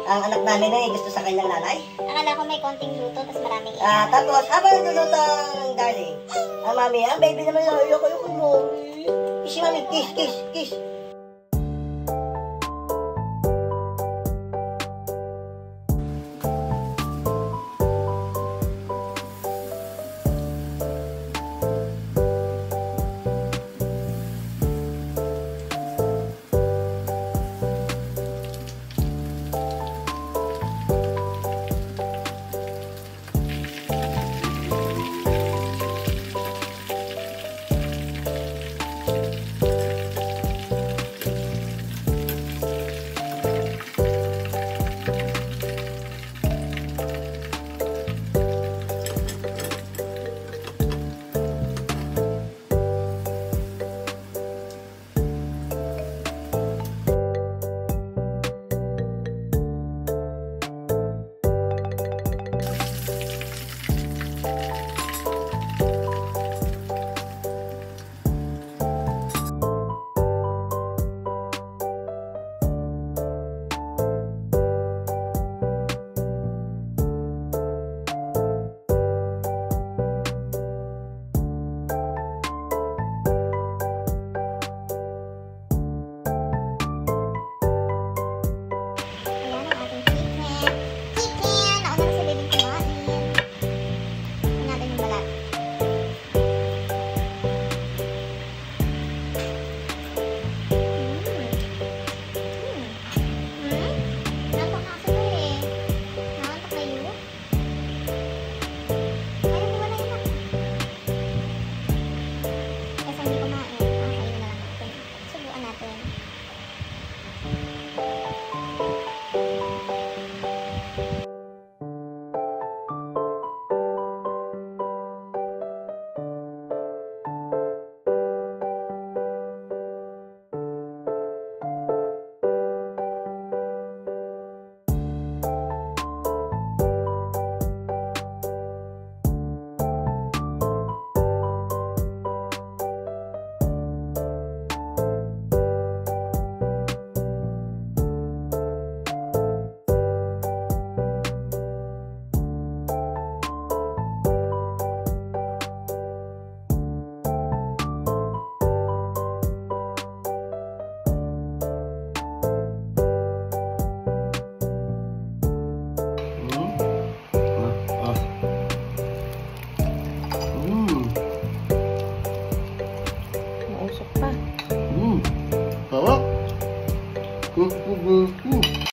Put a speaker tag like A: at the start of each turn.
A: Ang anak namin ay gusto sa kanyang nanay.
B: Akala ko may konting luto, tapos maraming
A: Tapos, habang nagluluto ang darling, ang mami, ang baby naman, ayoko mo. Kiss mami, kiss, kiss, kiss.
B: Mausok pa.
A: Sarap.